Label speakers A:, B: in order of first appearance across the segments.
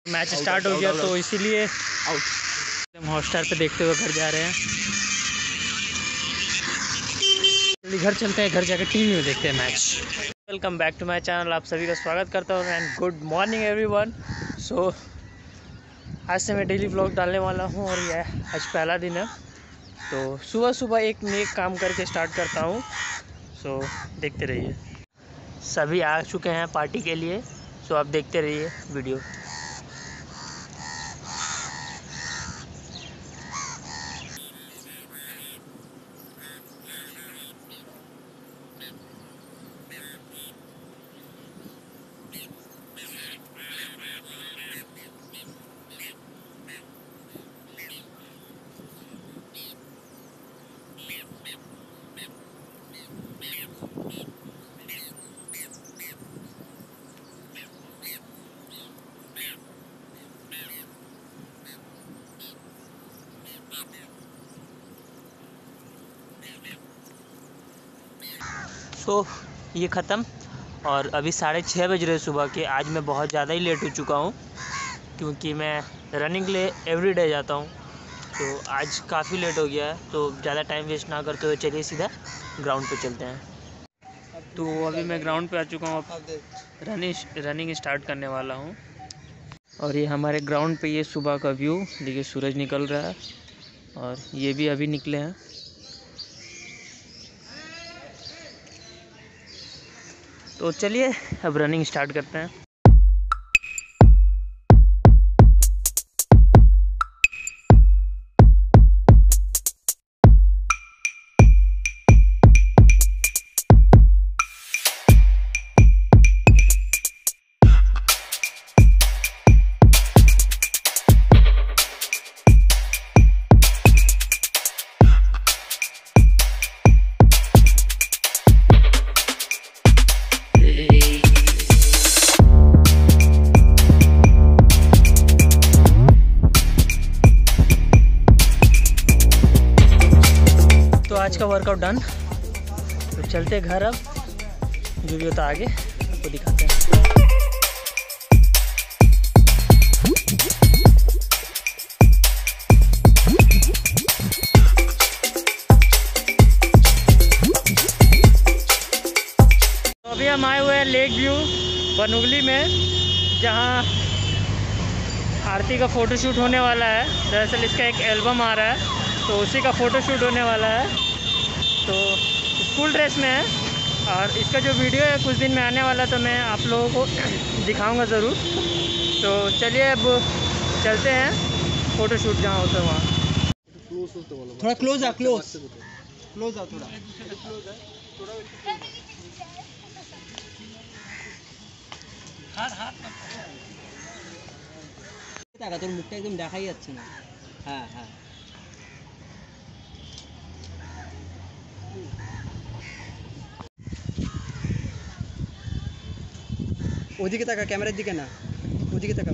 A: Match start हो गया तो इसीलिए हम हॉटस्टार पे देखते हुए घर जा रहे हैं। घर चलते हैं, घर जाकर टीवी में देखते हैं match. Welcome back to my channel, आप सभी का स्वागत करता हूँ and good morning everyone. So आज से मैं डेली व्लॉग डालने वाला हूँ और यह आज पहला दिन है, तो सुबह सुबह एक नेक काम करके स्टार्ट करता हूँ। सो देखते रहिए। सभी आ चुके हैं पार्टी के लिए, सो आप देखते रहिए वीडियो। तो ये ख़त्म और अभी 6:30 बज रहे सुबह के। आज मैं बहुत ज़्यादा ही लेट हो चुका हूँ क्योंकि मैं रनिंग के लिए एवरी डे जाता हूँ, तो आज काफ़ी लेट हो गया है। तो ज़्यादा टाइम वेस्ट ना करते हुए चलिए सीधा ग्राउंड पे चलते हैं। तो अभी मैं ग्राउंड पे आ चुका हूँ, रनिंग स्टार्ट करने वाला हूँ। और ये हमारे ग्राउंड पे ये सुबह का व्यू देखिए, सूरज निकल रहा है और ये भी अभी निकले हैं। तो चलिए अब रनिंग स्टार्ट करते हैं। आज का वर्कआउट डन, तो चलते घर। अब जो भी होता आगे आपको दिखाते हैं। तो अभी हम आए हुए हैं लेक व्यू बनूगली में, जहां आरती का फ़ोटोशूट होने वाला है। दरअसल इसका एक एल्बम आ रहा है, तो उसी का फ़ोटोशूट होने वाला है। तो स्कूल ड्रेस में है और इसका जो वीडियो है कुछ दिन में आने वाला, तो मैं आप लोगों को दिखाऊंगा ज़रूर। तो चलिए अब चलते हैं फ़ोटोशूट जहाँ होता है वहाँ।
B: थोड़ा क्लोज आ, क्लोज आ थोड़ा। তোর মুখটা একদম দেখাই যাচ্ছে না। হ্যাঁ হ্যাঁ, ওদিকে তাকা, ক্যামেরার দিকে না, ওদিকে তাকা।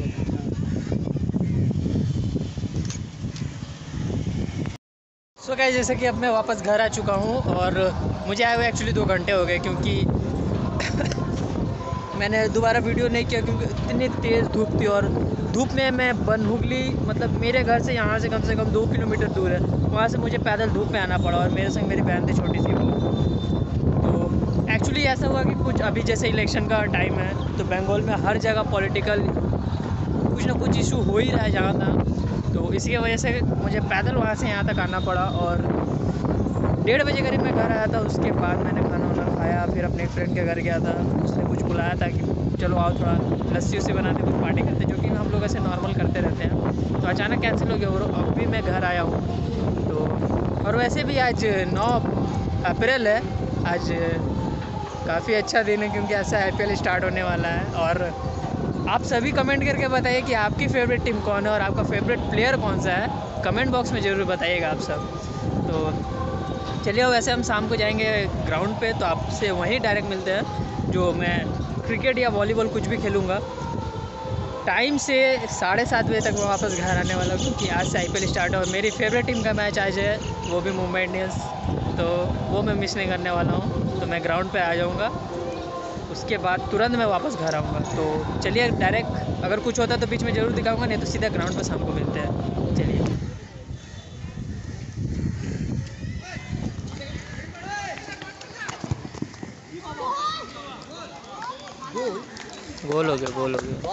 A: सो गाइस, जैसे कि अब मैं वापस घर आ चुका हूँ और मुझे आए हुए एक्चुअली 2 घंटे हो गए, क्योंकि मैंने दोबारा वीडियो नहीं किया क्योंकि इतनी तेज़ धूप थी। और धूप में मैं बनहुगली, मतलब मेरे घर से यहाँ से कम 2 किलोमीटर दूर है, वहाँ से मुझे पैदल धूप में आना पड़ा। और मेरे संग मेरी बहन थी छोटी सी। तो एक्चुअली ऐसा हुआ कि कुछ अभी जैसे इलेक्शन का टाइम है, तो बंगाल में हर जगह पॉलिटिकल कुछ ना कुछ इशू हो ही रहा है जहाँ तक। तो इसी वजह से मुझे पैदल वहाँ से यहाँ तक आना पड़ा। और 1:30 बजे करीब मैं घर आया था। उसके बाद मैंने खाना वाना खाया, फिर अपने फ्रेंड के घर गया था। उसने कुछ बुलाया था कि चलो आओ थोड़ा लस्सी उस्सी बनाते, कुछ पार्टी करते, जो कि हम लोग ऐसे नॉर्मल करते रहते हैं। तो अचानक कैंसिल हो गया और अब भी मैं घर आया हूँ। तो और वैसे भी आज 9 अप्रैल है। आज काफ़ी अच्छा दिन है क्योंकि ऐसा IPL स्टार्ट होने वाला है। और आप सभी कमेंट करके बताइए कि आपकी फेवरेट टीम कौन है और आपका फेवरेट प्लेयर कौन सा है। कमेंट बॉक्स में ज़रूर बताइएगा आप सब। तो चलिए, वैसे हम शाम को जाएंगे ग्राउंड पे, तो आपसे वहीं डायरेक्ट मिलते हैं। जो मैं क्रिकेट या वॉलीबॉल कुछ भी खेलूँगा, टाइम से 7:30 बजे तक मैं वापस घर आने वाला हूँ, क्योंकि आज से IPL स्टार्ट है और मेरी फेवरेट टीम का मैच आज है, वो भी मुंबई इंडियंस। तो वो मैं मिस नहीं करने वाला हूँ। तो मैं ग्राउंड पे आ जाऊँगा, उसके बाद तुरंत मैं वापस घर आऊँगा। तो चलिए डायरेक्ट, अगर कुछ होता तो बीच में ज़रूर दिखाऊंगा, नहीं तो सीधा ग्राउंड पर शाम को मिलते हैं। चलिए। गोल हो गया, गोल हो गया।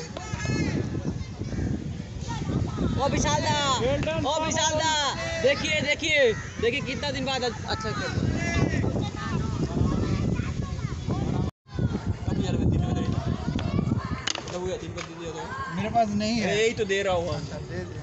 B: ओ विशाल दा, देखिए देखिए देखिए कितना दिन बाद अच्छा खेल।
C: मेरे पास नहीं है,
B: यही तो दे रहा हूँ।
C: दे दे।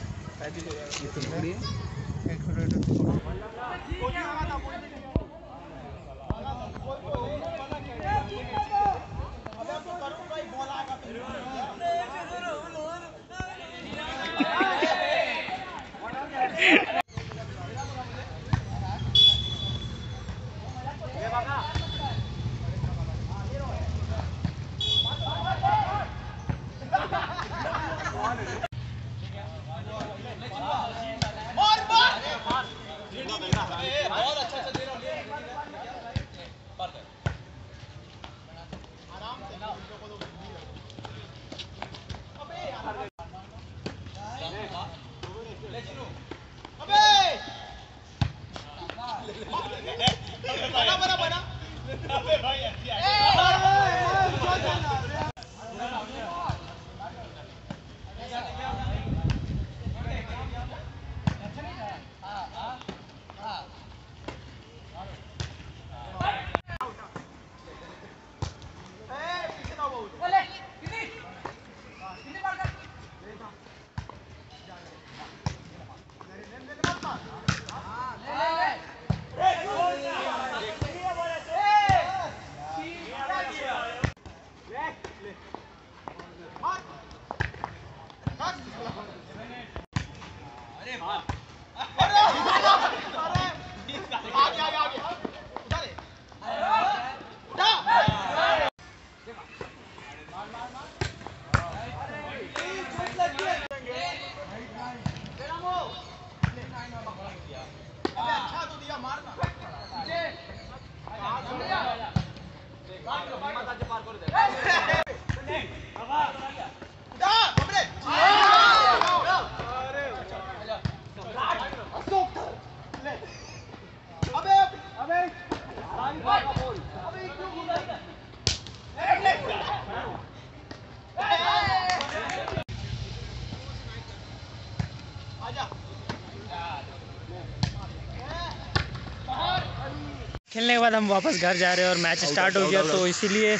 A: खेलने के बाद हम वापस घर जा रहे हैं और मैच स्टार्ट हो गया, तो इसीलिए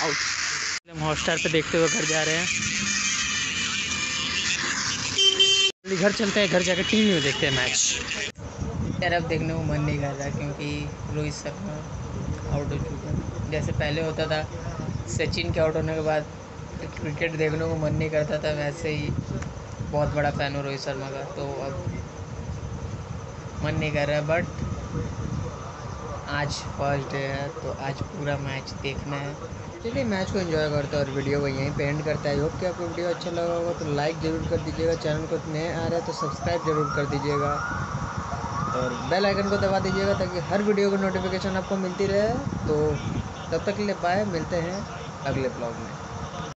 A: हम हॉटस्टार पे देखते हुए घर जा रहे हैं। घर चलते हैं, घर जाकर टीवी में देखते हैं मैच। यार अब देखने को मन नहीं कर रहा क्योंकि रोहित शर्मा आउट हो चुका है। जैसे पहले होता था सचिन के आउट होने के बाद क्रिकेट देखने को मन नहीं करता था, वैसे ही बहुत बड़ा फ़ैन हूँ रोहित शर्मा का, तो अब मन नहीं कर रहा है। बट आज फर्स्ट डे है तो आज पूरा मैच देखना है। चलिए मैच को एंजॉय करते हैं और वीडियो को यहीं पे एंड करता है। होप कि आपको वीडियो अच्छा लगा होगा तो लाइक ज़रूर कर दीजिएगा, चैनल को नए आ रहा है तो सब्सक्राइब ज़रूर कर दीजिएगा और बेल आइकन को दबा दीजिएगा ताकि हर वीडियो की नोटिफिकेशन आपको मिलती रहे। तो तब तक के लिए बाय, मिलते हैं अगले ब्लॉग में।